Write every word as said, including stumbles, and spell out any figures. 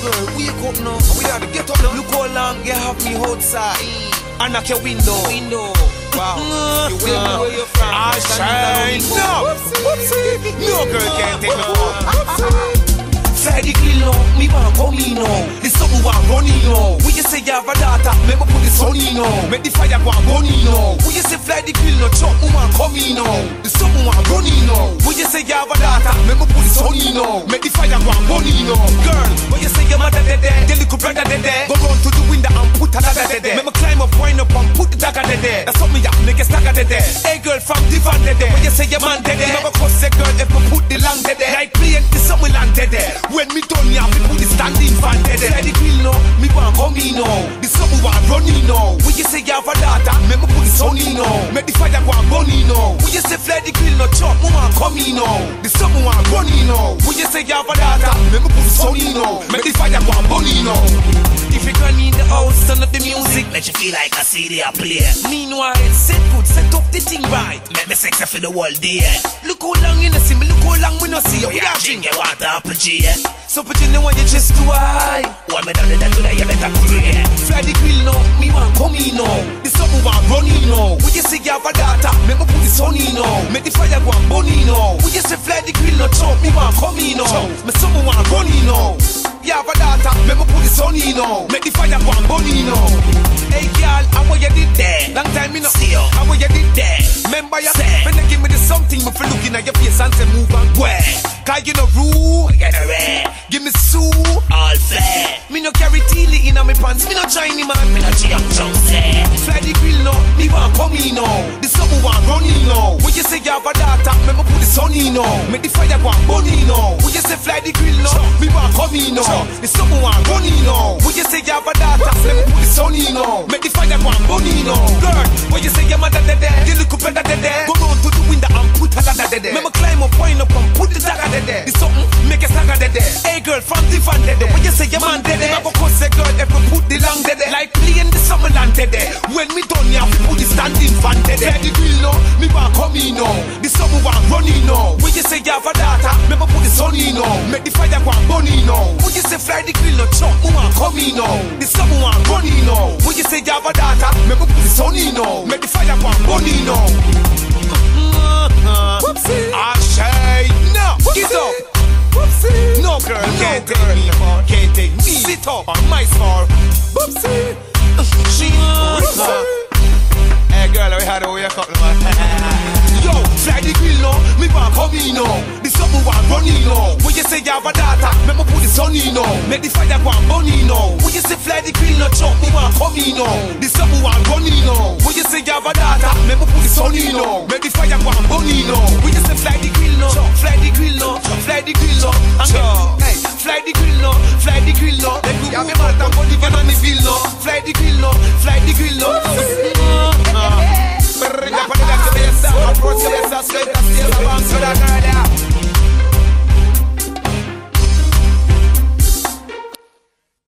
girl, wake up now. We have to get up now. Look how long you have me outside. I knock your window. Window. Wow. You wake up where you're from. I shine. No. No girl can't take me home. Fly the grill now, me want come in now. The something want running now. When you say you have a daughter, make me put the sun in now. Make the fire go and burn in now. When you say fly the grill now, chop, me want come in now. The something want running now. When you say you have a daughter, make me put the sun in now. Make the fire go and burn in now. Girl, when you say your mother dead, your little brother dead, go run to the window and put a dagger dead. Make me climb up, wind up and put the dagger dead. That's something you make a stagger dead. Hey girl, from the van dead. When you say your man dead, never cross a girl if me put the long dead. Like playing the something long dead. When me done, me have to put the standing fan dead. Fly the grill now, me want come in now. The something want running now. When you say you have a daughter, make me put the sun in now. Make the fire go and burn in now. When you say fly the grill now, chop, me want come in now. The something want running now. When you say you have a daughter, make me put the sun in now. Make the fire go and burn in now. If you can in the house, turn up the music, let you feel like a C D I play. Meanwhile, set good, set up the thing right. Make me sexy for the whole day. Look how long you no see me, look how long we no see you. We are drinking water, apple G. So put you know when you just too high. What me done that today, you better pray. Fly the grill now, me want come in now. The something want running now. When you say you have a daughter, make me put the sun in now. Make the fire go and burn in now. When you say fly the grill now, chop, me want come in now. Me something want running now. You have a daughter, make me put the sun in now. Make the fire go and burn in now. Hey girl, how what you did there? Long time me no see you. How what you did there? Remember you said, when they give me the something, me feel looking at your face and say move and go. Cause you no rule, get a red. Give me sue, all fair. Me no carry teely in my pants, me no shiny man. Me no young Jonesy. Fly the grill now, me want come in now. The something want running now. When you say you have a daughter, make me put the sun in now. Make the fire go and burn in now. When you say fly the grill now, me want come in now. The something want running now. When you say you have a daughter, make me put the sun in now. Make the fire go and burn in now. Girl, when you say your mother dead, you look up better dead. Go round to the window and put a ladder dead. Make me climb up, wind up and put the dagger dead. The something make a stagger dead. Hey girl, from the van dead. When you say your man dead, I go cross a girl if we put the long dead. Like playing the summer land dead. When me done, you have to put the standing fan dead. Fly the grill now, me want come in now. The summer want running now. When you say you have a daughter, me put the sun in now. Make the fire go and burn in now. When you say fly the grill now, chop, me want come in now. The summer want running now. When you say you have a daughter, me put the sun in now. Make the fire go and burn in now. Whoopsie, I say no. Get up. Whoopsie. No girl no can't girl. Take me, can't take me. Sit up on my spar. Whoopsie. She whoopsie. Hey girl, we had to wake up, man. Yo, fly the grill now, me want come in now. The something want running now. When you say you have a daughter, make me put the sun in now. Make the fire go and burn in now. When you say fly the grill now, chop, me want come in now. The something want running now. When you say you have a daughter, make me put the sun in now. Make the fire go and burn in now. When you say fly the grill now, fly the grill now, fly the grill now. Hey, fly the grill now, fly the grill now. Let me move my mouth and body get on the grill now. Fly the grill now, fly the grill now. Bring up on the dance, the best, approach the best, straight and still the bounce to the girl.